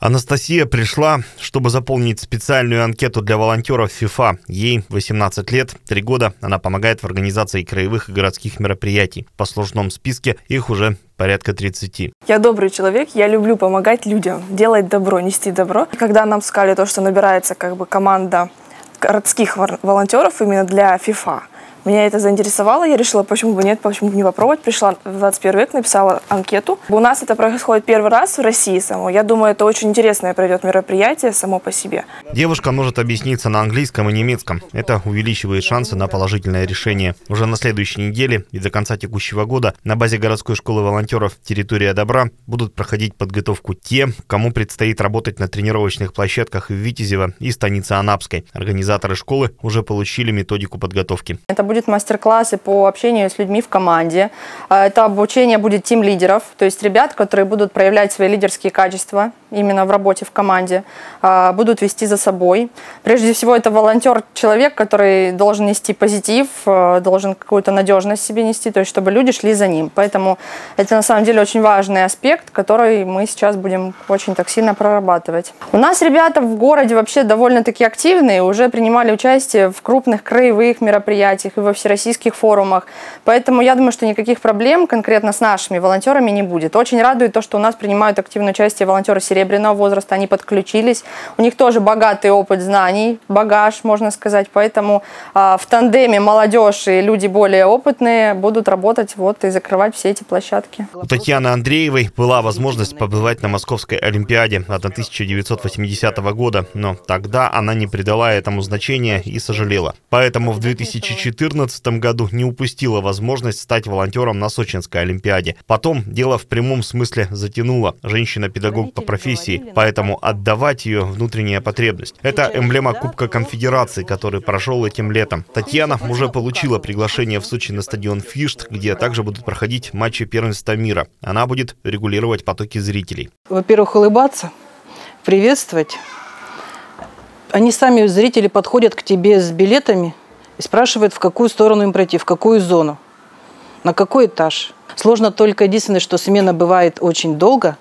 Анастасия пришла, чтобы заполнить специальную анкету для волонтеров ФИФА. Ей 18 лет, 3 года она помогает в организации краевых и городских мероприятий. По послужном списке их уже порядка 30. Я добрый человек, я люблю помогать людям, делать добро, нести добро. Когда нам сказали то, что набирается команда городских волонтеров именно для ФИФА, меня это заинтересовало, я решила, почему бы нет, почему бы не попробовать. Пришла в 21 век, написала анкету. У нас это происходит первый раз в России самой. Я думаю, это очень интересное пройдет мероприятие само по себе. Девушка может объясниться на английском и немецком. Это увеличивает шансы на положительное решение. Уже на следующей неделе и до конца текущего года на базе городской школы волонтеров «Территория добра» будут проходить подготовку те, кому предстоит работать на тренировочных площадках в Витязево и станице Анапской. Организаторы школы уже получили методику подготовки. Это будут мастер-классы по общению с людьми в команде. Это обучение будет тим-лидеров, то есть ребят, которые будут проявлять свои лидерские качества именно в работе в команде, будут вести за собой. Прежде всего, это волонтер, человек, который должен нести позитив, должен какую-то надежность себе нести, то есть чтобы люди шли за ним. Поэтому это на самом деле очень важный аспект, который мы сейчас будем очень так сильно прорабатывать. У нас ребята в городе вообще довольно-таки активные, уже принимали участие в крупных краевых мероприятиях и во всероссийских форумах. Поэтому я думаю, что никаких проблем конкретно с нашими волонтерами не будет. Очень радует то, что у нас принимают активное участие волонтеры серебряного возраста, они подключились. У них тоже богатый опыт знаний, багаж, можно сказать. Поэтому в тандеме молодежь и люди более опытные будут работать и закрывать все эти площадки. У Татьяны Андреевой была возможность побывать на Московской Олимпиаде 1980 года, но тогда она не придала этому значения и сожалела. Поэтому в 2014 году не упустила возможность стать волонтером на Сочинской Олимпиаде. Потом дело в прямом смысле затянуло. Женщина-педагог по профессии, поэтому отдавать ее внутренняя потребность. Это эмблема Кубка Конфедерации, который прошел этим летом. Татьяна уже получила приглашение в Сочи на стадион Фишт, где также будут проходить матчи первенства мира. Она будет регулировать потоки зрителей. Во-первых, улыбаться, приветствовать. Они сами, зрители, подходят к тебе с билетами и спрашивают, в какую сторону им пройти, в какую зону, на какой этаж. Сложно только единственное, что смена бывает очень долго.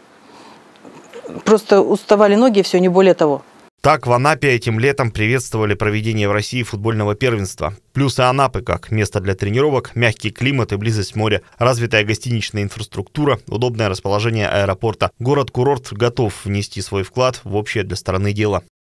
Просто уставали ноги, и все, не более того. Так в Анапе этим летом приветствовали проведение в России футбольного первенства. Плюсы Анапы как место для тренировок, мягкий климат и близость моря, развитая гостиничная инфраструктура, удобное расположение аэропорта. Город-курорт готов внести свой вклад в общее для страны дело.